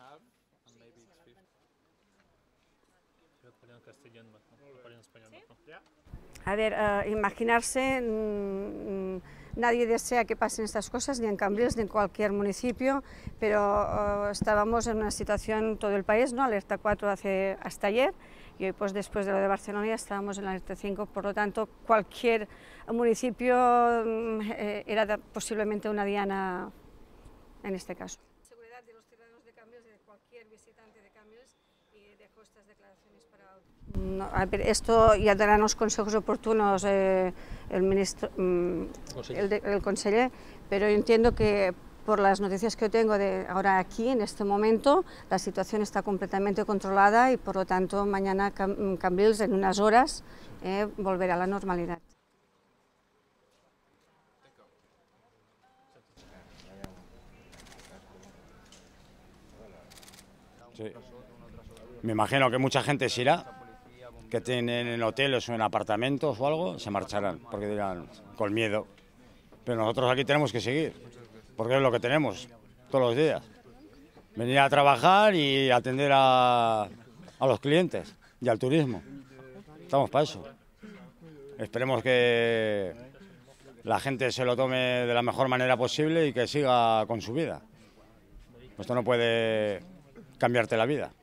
A ver, imaginarse, nadie desea que pasen estas cosas, ni en Cambrils ni en cualquier municipio, pero estábamos en una situación, todo el país, ¿no? Alerta 4 hasta ayer, y hoy, pues después de lo de Barcelona, estábamos en la alerta 5, por lo tanto, cualquier municipio era posiblemente una diana en este caso. La seguridad de los ciudadanos de Cambrils, de cualquier visitante de Cambrils, y dejo estas declaraciones para... No, a ver, esto ya darán los consejos oportunos el ministro, el conseller, pero yo entiendo que por las noticias que yo tengo de ahora aquí, en este momento, la situación está completamente controlada y por lo tanto mañana Cambrils en unas horas volverá a la normalidad. Sí. Me imagino que mucha gente se irá, que tienen en hoteles o en apartamentos o algo, se marcharán, porque dirán, con miedo. Pero nosotros aquí tenemos que seguir, porque es lo que tenemos todos los días. Venir a trabajar y atender a los clientes y al turismo. Estamos para eso. Esperemos que la gente se lo tome de la mejor manera posible y que siga con su vida. Esto no puede cambiarte la vida.